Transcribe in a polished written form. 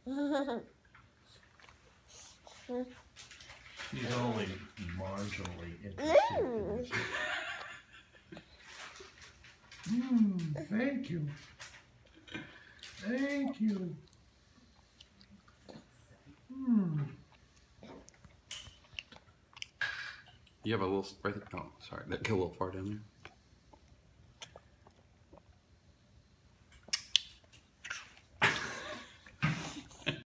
She's only marginally interested in this. Thank you. Thank you. You have a little right there. Oh, sorry, that get a little far down there.